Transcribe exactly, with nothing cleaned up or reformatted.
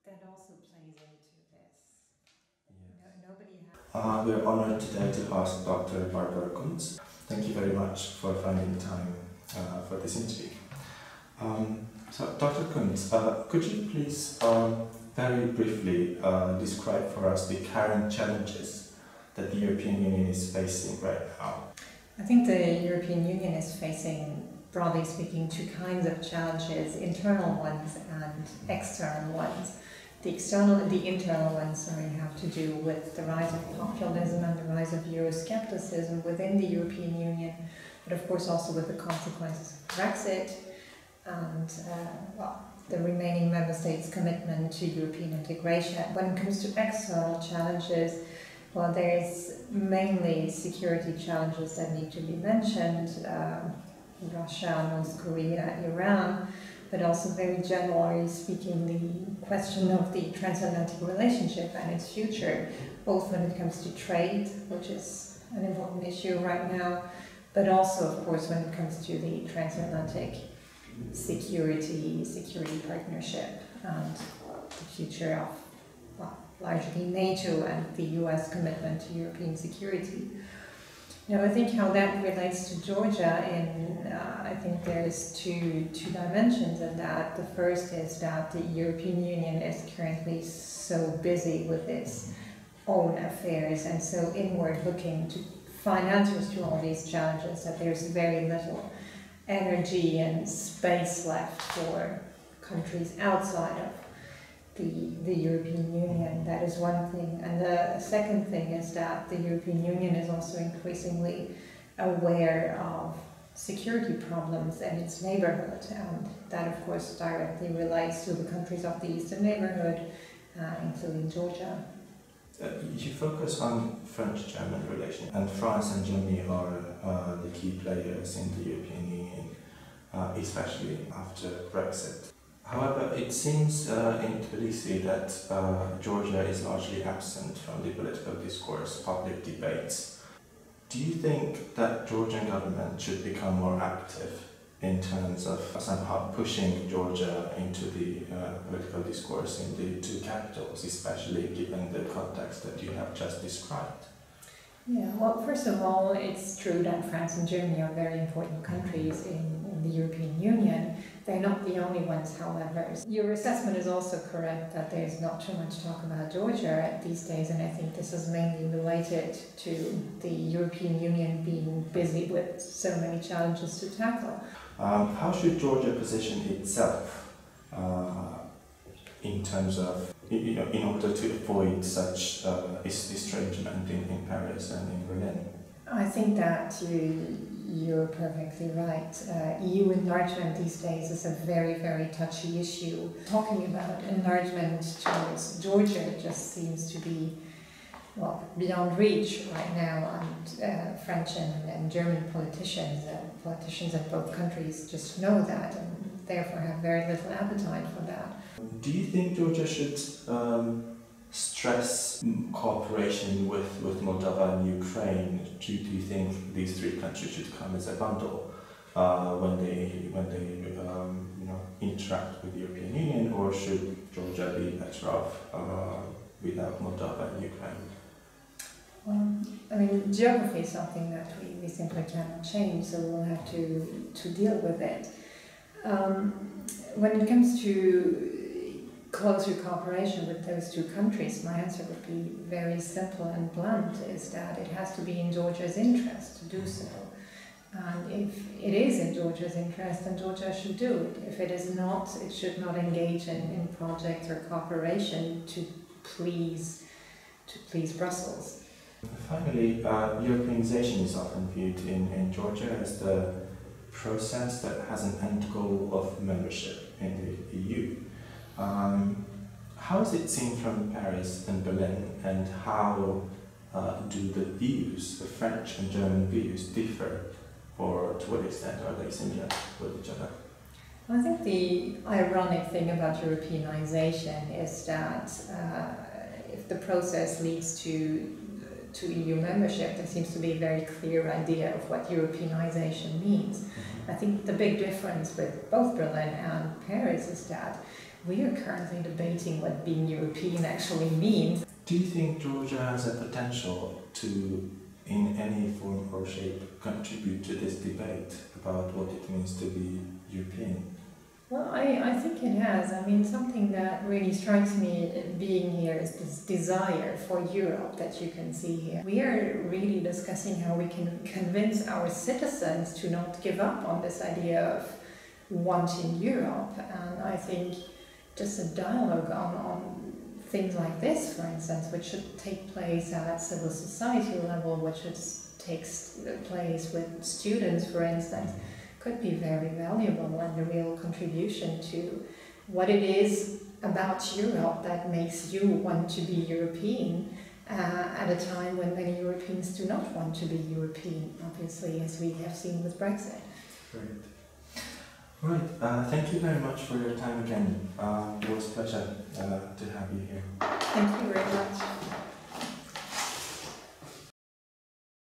that also plays into this. Yes. No, nobody has. Uh, we're honored today to host Doctor Barbara Kunz. Thank you very much for finding time uh, for this interview. Um, so, Doctor Kunz, uh, could you please um, very briefly uh, describe for us the current challenges that the European Union is facing right now? I think the European Union is facing, broadly speaking, two kinds of challenges, internal ones and external ones. The external, the internal ones, sorry, have to do with the rise of populism and the rise of Euroscepticism within the European Union, but of course also with the consequences of Brexit and uh, well, the remaining member states' commitment to European integration. When it comes to external challenges, well, there's mainly security challenges that need to be mentioned, um, Russia, North Korea, Iran, but also very generally speaking the question of the transatlantic relationship and its future, both when it comes to trade, which is an important issue right now, but also of course when it comes to the transatlantic security, security partnership and the future of, well, largely NATO and the U S commitment to European security. Now, I think how that relates to Georgia, in uh, I think there's two two dimensions in that. The first is that the European Union is currently so busy with its own affairs and so inward looking to find answers to all these challenges that there's very little energy and space left for countries outside of The, the European Union. That is one thing. And the second thing is that the European Union is also increasingly aware of security problems in its neighborhood, and that of course directly relates to the countries of the eastern neighborhood, uh, including Georgia. Uh, you focus on French-German relations, and France and Germany are uh, the key players in the European Union, uh, especially after Brexit. However, it seems uh, in Tbilisi that uh, Georgia is largely absent from the political discourse, public debates. Do you think that Georgian government should become more active in terms of somehow pushing Georgia into the uh, political discourse in the two capitals, especially given the context that you have just described? Yeah, well, first of all, it's true that France and Germany are very important countries in, in the European Union. They're not the only ones, however. Your assessment is also correct that there's not too much talk about Georgia these days, and I think this is mainly related to the European Union being busy with so many challenges to tackle. Um, how should Georgia position itself uh, in terms of, you know, in order to avoid such uh, estrangement in, in Paris and in Berlin? I think that you, you're perfectly right. Uh, E U enlargement these days is a very, very touchy issue. Talking about enlargement towards Georgia just seems to be, well, beyond reach right now, and uh, French and, and German politicians, uh, politicians in both countries just know that and therefore have very little appetite for that. Do you think Georgia should um, stress cooperation with, with Moldova and Ukraine? Do, do you think these three countries should come as a bundle uh, when they when they um, you know interact with the European Union, or should Georgia be better off uh, without Moldova and Ukraine? Well, I mean, geography is something that we, we simply cannot change, so we'll have to, to deal with it. Um, when it comes to closer cooperation with those two countries, my answer would be very simple and blunt, is that it has to be in Georgia's interest to do so. And if it is in Georgia's interest, then Georgia should do it. If it is not, it should not engage in, in projects or cooperation to please, to please Brussels. Finally, uh, Europeanization is often viewed in, in Georgia as the process that has an end goal of membership in the E U. Um, how is it seen from Paris and Berlin, and how uh, do the views, the French and German views, differ, or to what extent are they similar with each other? I think the ironic thing about Europeanization is that uh, if the process leads to to E U membership, there seems to be a very clear idea of what Europeanization means. Mm-hmm. I think the big difference with both Berlin and Paris is that we are currently debating what being European actually means. Do you think Georgia has a potential to, in any form or shape, contribute to this debate about what it means to be European? Well, I, I think it has. I mean, something that really strikes me being here is this desire for Europe that you can see here. We are really discussing how we can convince our citizens to not give up on this idea of wanting Europe. And I think just a dialogue on, on things like this, for instance, which should take place at civil society level, which should take place with students, for instance, could be very valuable and a real contribution to what it is about Europe that makes you want to be European uh, at a time when many Europeans do not want to be European, obviously, as we have seen with Brexit. Great. Right, uh, thank you very much for your time again. Uh, it was a pleasure uh, to have you here. Thank you.